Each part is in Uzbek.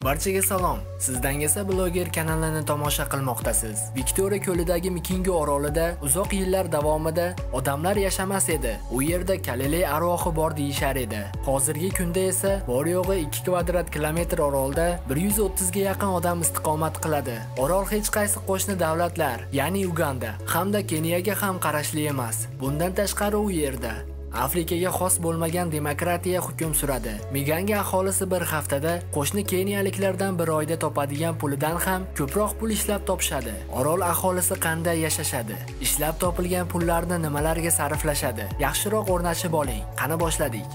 Barchaga salom. Sizdan esa bloger kanalini tomosha qilmoqdasiz. Viktoriya ko'lidagi Mikingo orolida uzoq yillar davomida odamlar yashamas edi. U yerda Galiley arvohi bor deyishar edi. Hozirgi kunda esa bor yo'g'i 2 kvadrat kilometr orolda 130 ga yaqin odam istiqomat qiladi. Orol hech qaysi qo'shni davlatlar, ya'ni Uganda hamda Keniyaga ham qarashli emas. Bundan tashqari u yerda Afrikaga xos bo'lmagan demokratiya hukm suradi. Miganga aholisi bir haftada qo'shni keniyaliklardan bir oyda topadigan pulidan ham ko'proq pul ishlab topishadi. Orol aholisi qanday yashashadi? Ishlab topilgan pullarni nimalarga sarflashadi? Yaxshiroq o'rnashib oling. Qani boshladik.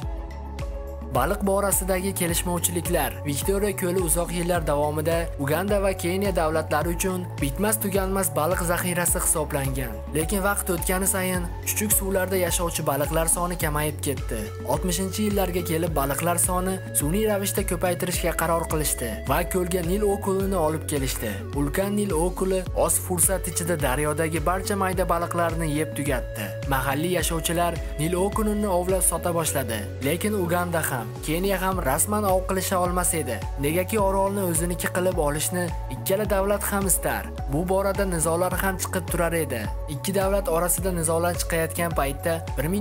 Baliq borasidagi kelishmovchiliklar. Viktoriya ko'li uzoq yillar davomida Uganda va Keniya davlatlari uchun bitmas tuganmas baliq zaxirasi hisoblangan. Lekin vaqt o'tgani sayin chuchuk suvlarda yashovchi baliqlar soni kamayib ketdi. 60-yillarga kelib baliqlar soni sun'iy ravishda ko'paytirishga qaror qilishdi va ko'lga Nil okulini olib kelishdi. Ulkan Nil okuli oz fursat ichida daryodagi barcha mayda baliqlarni yeb tugatdi. Mahalliy yashovchilar Nil okulini ovlab sota boshladi. Lekin Uganda ham Keniya ham rasman ov qilisha olmas edi. Negaki orolni o'ziniki qilib olishni ikkala davlat ham istar. Bu borada nizolar ham chiqib turar edi. Ikki davlat orasida nizolar chiqayotgan paytda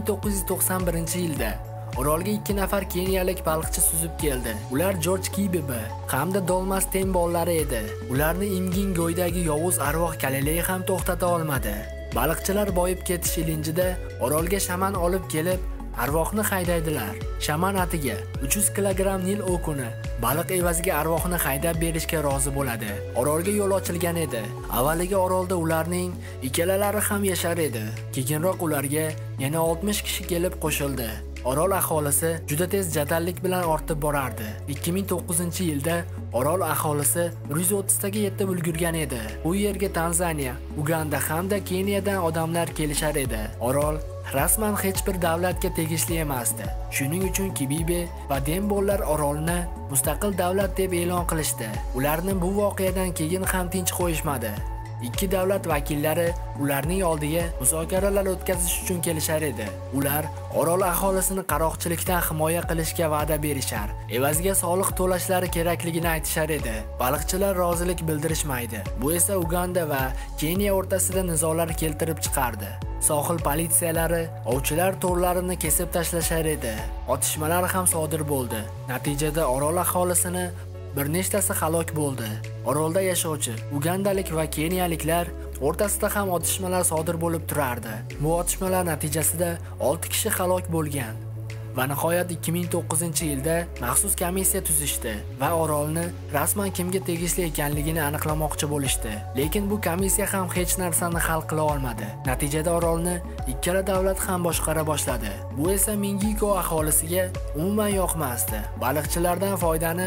1991-yilda orolga 2 nafar keniyalik baliqchi suzib keldi. Ular George Kibibi hamda Dolmas Tembollari edi. Ularni Imgingoydagi yovuz arvoh Galiley ham to'xtata olmadi. Baliqchilar boyib ketish ilinjida orolga shaman olib kelib arvohni haydaydilar. Shaman atiga 300 kilogramm Nil okuni baliq evaziga arvohni haydab berishga rozi bo'ladi. Orolga yo'l ochilgan edi. Avvaliga orolda ularning ikkalalari ham yashar edi. Keyinroq ularga yana 60 kishi kelib qo'shildi. Orol aholisi juda tez jadallik bilan ortib borardi. 2009-yilda orol aholisi 130 taga yetib ulgurgan edi. Bu yerga Tanzaniya, Uganda hamda Keniyadan odamlar kelishar edi. Orol rasman hech bir davlatga tegishli emasdi. Shuning uchun Kibibi va Dembollar orolni mustaqil davlat deb e'lon qilishdi. Ularni bu voqeadan keyin ham tinch qo'yishmadi. Ikki davlat vakillari ularning oldiga muzokaralar o'tkazish uchun kelishar edi. Ular orol aholisini qaroqchilikdan himoya qilishga va'da berishar, evaziga soliq to'lashlari kerakligini aytishar edi. Baliqchilar rozilik bildirishmaydi. Bu esa Uganda va Keniya o'rtasida nizolar keltirib chiqardi. Sohil politsiyalari ovchilar to'rlarini kesib tashlashar edi. Otishmalar ham sodir bo'ldi. Natijada orol aholisini bir nechtasi halok bo'ldi. Orolda yashovchi ugandalik va keniyaliklar o'rtasida ham otishmalar sodir bo'lib turardi. Bu otishmalar natijasida 6 kishi halok bo'lgan. Va nihoyat 2009-yilda maxsus komissiya tuzishdi va orolni rasman kimga tegishli ekanligini aniqlamoqchi bo'lishdi. Lekin bu komissiya ham hech narsani hal qila olmadi. Natijada orolni ikkala davlat ham boshqara boshladi. Bu esa Mingigo aholisiga umuman yoqmasdi. Baliqchilardan foydani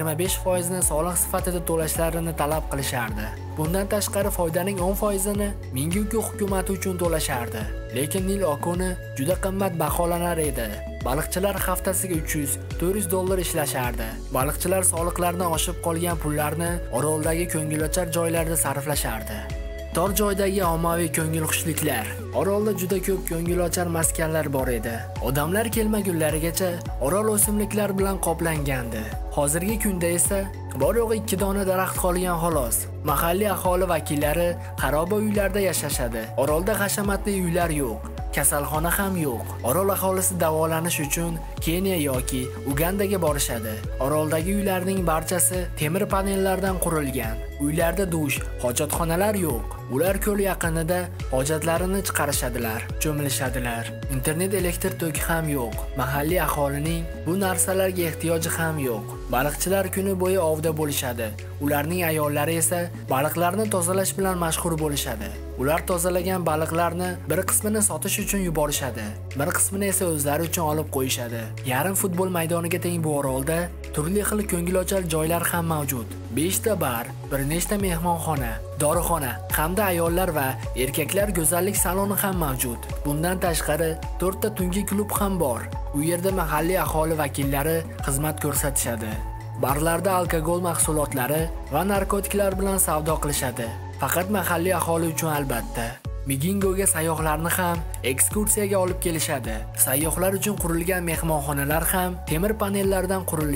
25% ni soliq sifatida to'lashlarini talab qilishardi. Bundan tashqari foydaning 10% ni Mingigo hukumati uchun to'lashardi. Lekin Nil okuni juda qimmat baholanar edi. Baliqchilar haftasiga 300-400 dollar ishlashardi. Baliqchilar soliqlardan oshib qolgan pullarni oroldagi ko'ngilochar joylarda sarflashardi. Tor joydagi ommaviy ko'ngilxushliklar. Orolda juda ko'p ko'ngilochar maskanlar bor edi. Odamlar kelmagunlarigacha orol o'simliklar bilan qoplangandi. Hozirgi kunda esa bor yo'g'i 2 dona daraxt qolgan xolos. Mahalliy aholi vakillari xaroba uylarda yashashadi. Orolda hashamatli uylar yo'q. Kasalxona ham yo'q. Orol aholisi davolanish uchun Keniya yoki Ugandaga borishadi. Oroldagi uylarning barchasi temir panellardan qurilgan. Uylarda dush, hojatxonalar yo'q. Ular ko'l yaqinida hojatlarini chiqarishadilar, cho'milishadilar. Internet, elektr toki ham yo'q. Mahalliy aholining bu narsalarga ehtiyoji ham yo'q. Baliqchilar kuni bo'yi ovda bo'lishadi. Ularning ayollari esa baliqlarni tozalash bilan mashg'ul bo'lishadi. Ular tozalagan baliqlarni bir qismini sotish uchun yuborishadi, bir qismini esa o'zlari uchun olib qo'yishadi. Yarim futbol maydoniga teng bu orolda turli xil ko'ngilochar joylar ham mavjud. 5 ta bar, bir nechta mehmonxona, dorixona hamda ayollar va erkaklar go'zallik saloni ham mavjud. Bundan tashqari 4 ta tungi klub ham bor. U yerda mahalliy aholi vakillari xizmat ko'rsatishadi. Barlarda alkogol mahsulotlari va narkotiklar bilan savdo qilishadi. Faqat mahalliy aholi uchun albatta. Migingoga sayyohlarni ham ekskursiyaga olib kelishadi. Sayyohlar uchun qurilgan mehmonxonalar ham temir panellardan qurilgan.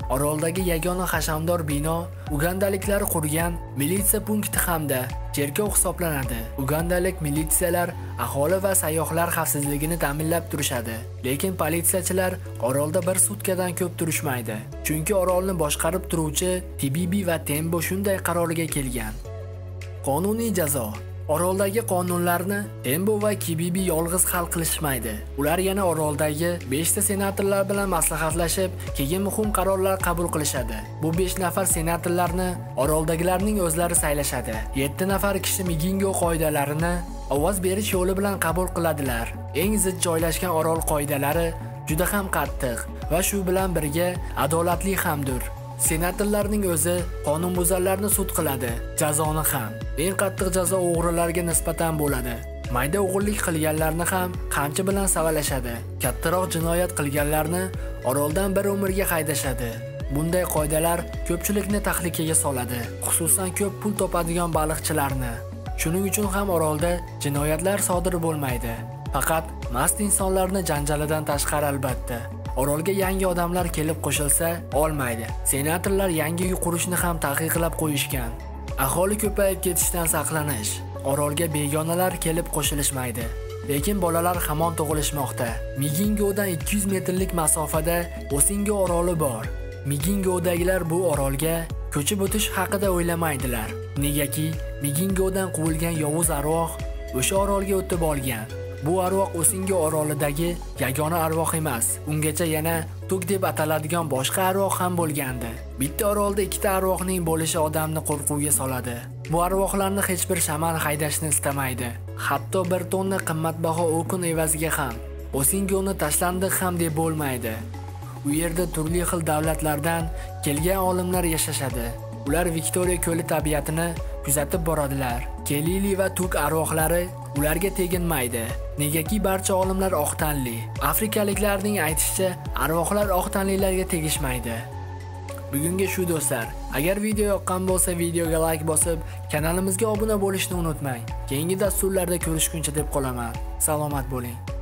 Oroldagi yagona hashamdor bino ugandaliklar qurgan militsiya punkti hamda cherkov hisoblanadi. Ugandalik militsiyalar aholi va sayyohlar xavfsizligini ta'minlab turishadi. Lekin politsiyachilar orolda bir sutkadan ko'p turishmaydi. Chunki orolni boshqarib turuvchi Tibibi va Tembo shunday qarorga kelgan. Qonuniy jazo. Oroldagi qonunlarni Tembo va Kibibi yolg'iz hal qilishmaydi. Ular yana oroldagi 5 ta senatorlar bilan maslahatlashib, keyin muhim qarorlar qabul qilishadi. Bu 5 nafar senatorlarni oroldagilarning o'zlari saylashadi. 7 nafar kishi Migingo qoidalarini ovoz berish yo'li bilan qabul qiladilar. Eng zid joylashgan orol qoidalari juda ham qattiq va shu bilan birga adolatli hamdir. Senatorlarning o'zi qonunbuzarlarni sud qiladi, jazoni ham. Eng qattiq jazo o'g'rilarga nisbatan bo'ladi. Mayda o'g'irlik qilganlarni ham qamchi bilan savalashadi. Kattaroq jinoyat qilganlarni oroldan bir umrga haydashadi. Bunday qoidalar ko'pchilikni tahlikaga soladi, xususan ko'p pul topadigan baliqchilarni. Shuning uchun ham orolda jinoyatlar sodir bo'lmaydi. Faqat mast insonlarni janjalidan tashqari albatta. Orolga yangi odamlar kelib qo'shilsa olmaydi. Senatorlar yangi uy qurishni ham taqiqlab qo'yishgan. Aholi ko'payib ketishdan saqlanish. Orolga begonalar kelib qo'shilishmaydi. Lekin bolalar hamon tug'ilishmoqda. Migingodan 200 metrlik masofada Osingo oroli bor. Migingodagilar bu orolga ko'chib o'tish haqida o'ylamaydilar. Negaki Migingodan quvilgan yovuz arvoh o'sha orolga o'tib olgan. Bu arvoh Osingo orolidagi yagona arvoh emas. Ungacha yana Tuk deb ataladigan boshqa arvoh ham bo'lgandi. Bitta orolda ikkita arvohning bo'lishi odamni qo'rquvga soladi. Bu arvohlarni hech bir shaman haydashni istamaydi. Hatto bir tonna qimmatbaho o'kin evaziga ham Osingoni tashlandiq ham deb bo'lmaydi. U yerda turli xil davlatlardan kelgan olimlar yashashadi. Ular Viktoriya ko'li tabiatini kuzatib boradilar. Kelili va Tuk arvohlari ularga teginmaydi. Negaki barcha olimlar oq tanli. Afrikaliklarning aytishicha, arvohlar oq tanlilarga tegishmaydi. Bugunga shu do'stlar. Agar video yoqqan bo'lsa, videoga like bosib, kanalimizga obuna bo'lishni unutmang. Keyingi dasturlarda ko'rishguncha deb qolaman. Salomat bo'ling.